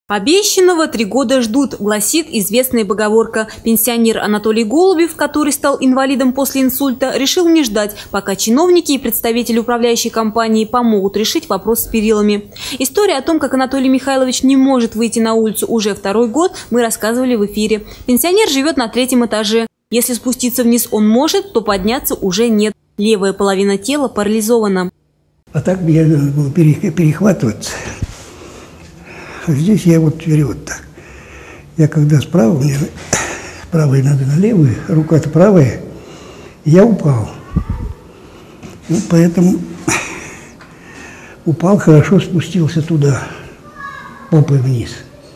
Обещанного 3 года ждут, гласит известная поговорка. Пенсионер Анатолий Голубев, который стал инвалидом после инсульта, решил не ждать, пока чиновники и представители управляющей компании помогут решить вопрос с перилами. История о том, как Анатолий Михайлович не может выйти на улицу уже 2-й год, мы рассказывали в эфире. Пенсионер живет на 3-м этаже. Если спуститься вниз он может, то подняться уже нет. Левая половина тела парализована. А так я был перехватываться. Здесь я вот теперь вот так. Я когда справа, мне с правой надо на левую, рука-то правая, я упал. Ну, поэтому упал, хорошо спустился туда, попой вниз.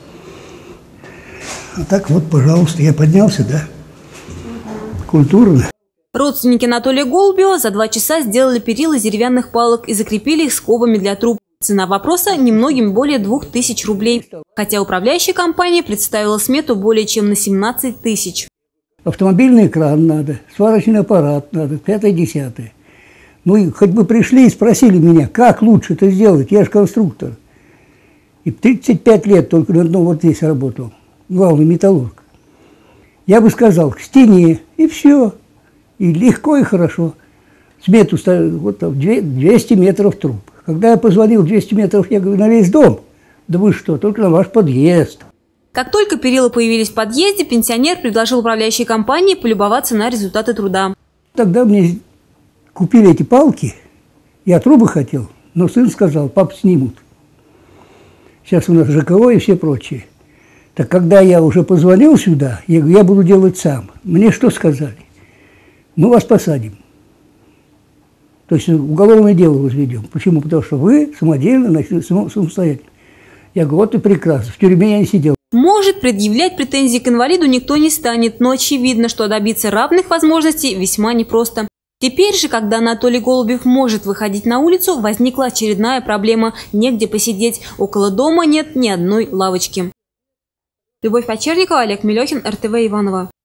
А так вот, пожалуйста, я поднялся, да, культурно. Родственники Анатолия Голубева за 2 часа сделали перила из деревянных палок и закрепили их скобами для труб. Цена вопроса немногим более 2000 рублей. Хотя управляющая компания представила смету более чем на 17 тысяч. Автомобильный кран надо, сварочный аппарат надо, 5-10. Ну и хоть бы пришли и спросили меня, как лучше это сделать, я же конструктор. И 35 лет только на одном вот здесь работал, главный металлург. Я бы сказал, к стене, и все. И легко, и хорошо. Смету ставили, вот там 200 метров труб. Когда я позвонил 200 метров, я говорю, на весь дом. Да вы что, только на ваш подъезд. Как только перила появились в подъезде, пенсионер предложил управляющей компании полюбоваться на результаты труда. Тогда мне купили эти палки, я трубы хотел, но сын сказал, пап, снимут. Сейчас у нас ЖКО и все прочие. Так когда я уже позвонил сюда, я говорю, я буду делать сам. Мне что сказали? Мы вас посадим. То есть уголовное дело возведем. Почему? Потому что вы самодельно, самостоятельно. Я говорю, вот и прекрасно, в тюрьме я не сидел. Может, предъявлять претензии к инвалиду никто не станет, но очевидно, что добиться равных возможностей весьма непросто. Теперь же, когда Анатолий Голубев может выходить на улицу, возникла очередная проблема – негде посидеть. Около дома нет ни одной лавочки. Любовь Почерникова, Олег Мелехин, РТВ Иваново.